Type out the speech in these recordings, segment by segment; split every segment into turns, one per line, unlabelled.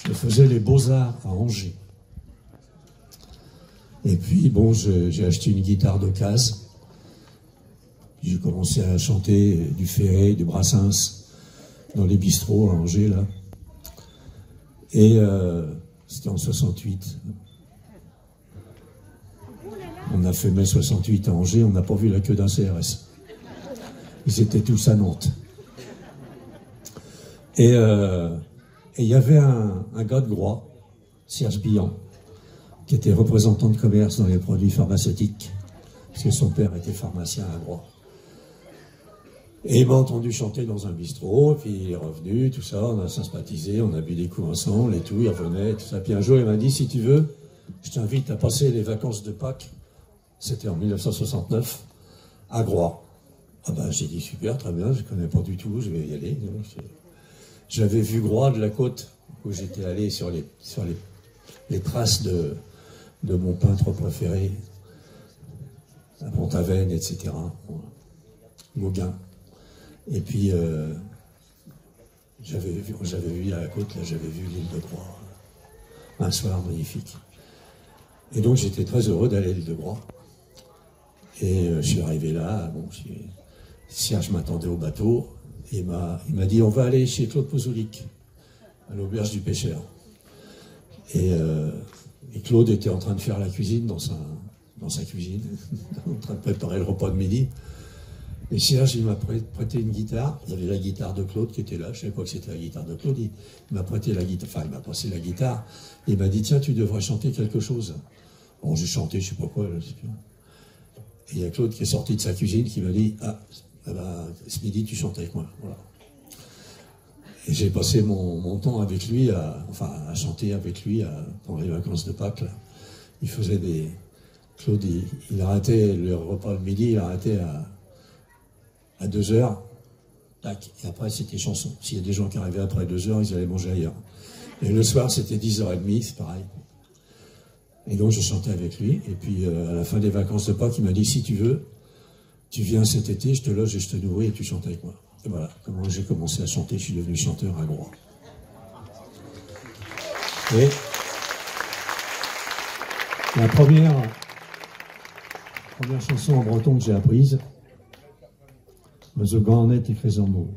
Je faisais les Beaux-Arts à Angers. Et puis, bon, j'ai acheté une guitare d'occasion. J'ai commencé à chanter du Ferré, du Brassens, dans les bistrots à Angers, là. Et c'était en 68. On a fait mai 68 à Angers, on n'a pas vu la queue d'un CRS. Ils étaient tous à Nantes. Et il y avait un gars de Groix, Serge Billan, qui était représentant de commerce dans les produits pharmaceutiques, parce que son père était pharmacien à Groix. Et il m'a entendu chanter dans un bistrot, puis il est revenu, tout ça, on a sympathisé, on a bu des coups ensemble et tout, il revenait, tout ça. Puis un jour, il m'a dit, si tu veux, je t'invite à passer les vacances de Pâques, c'était en 1969, à Groix. Ah ben, j'ai dit, super, très bien, je ne connais pas du tout, je vais y aller. J'avais vu Groix de la côte, où j'étais allé sur les traces de mon peintre préféré, à Pont-Aven, etc., Gauguin. Et puis, j'avais vu à la côte, là, j'avais vu l'île de Groix, un soir magnifique. Et donc, j'étais très heureux d'aller à l'île de Groix. Et je suis arrivé là, bon, Serge m'attendait au bateau, et il m'a dit, on va aller chez Claude Pouzoulic, à l'auberge du pêcheur. Et Claude était en train de faire la cuisine dans sa cuisine, en train de préparer le repas de midi. Et Serge, il m'a prêté une guitare. Il y avait la guitare de Claude qui était là. Je ne savais pas que c'était la guitare de Claude. Il m'a prêté la guitare. Enfin, il m'a passé la guitare. Et il m'a dit, tiens, tu devrais chanter quelque chose. Bon, j'ai chanté, je ne sais pas quoi. Là, je sais plus. Et il y a Claude qui est sorti de sa cuisine qui m'a dit, ah ben, ce midi, tu chantes avec moi. Voilà. Et j'ai passé mon temps avec lui, à chanter avec lui pendant les vacances de Pâques. Là. Il faisait des... Claude, il arrêtait le repas de midi, il arrêtait à 2 heures, tac, et après c'était chanson. S'il y a des gens qui arrivaient après 2 heures, ils allaient manger ailleurs. Et le soir, c'était 10h30, c'est pareil. Et donc je chantais avec lui, et puis à la fin des vacances de Pâques, il m'a dit, si tu veux, tu viens cet été, je te loge et je te nourris et tu chantes avec moi. Et voilà, comment j'ai commencé à chanter, je suis devenu chanteur à Groix. Et la première chanson en breton que j'ai apprise, Me zo ganet ik gezammo.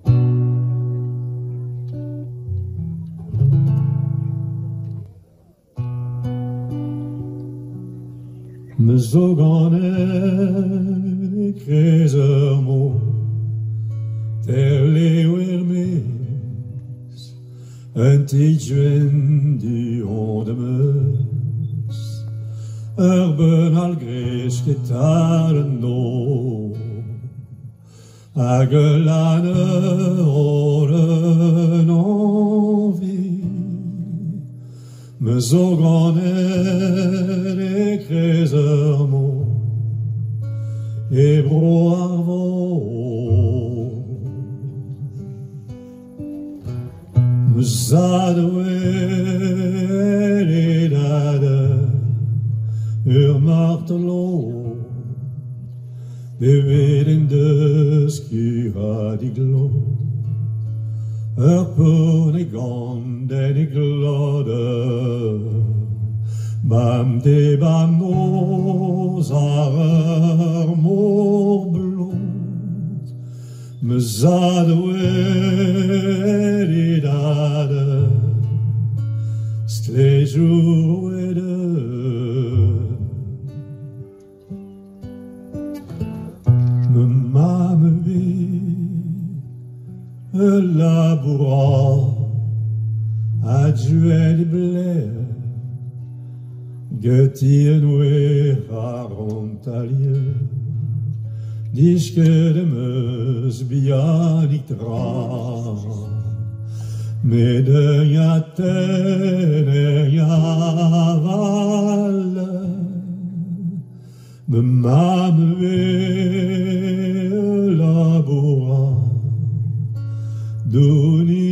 Me zo ganet ik gezammo. Ter leeuwer mees, een tijdjen du honde meus. Ben al gres getaren no. Agelane oren envie, me zoganer e krezermo, e broarvo. Me zadwer e dade, martelo. Bevedende skura di glo, pone gande di glode, bam de bam zarer mor blond, me zadwer i dade, stlejour e de. Laboura adjuel blé Göttien we frontalier Diske de meus bianik dra Med ja tene ja valle Me mamwe laboura Doni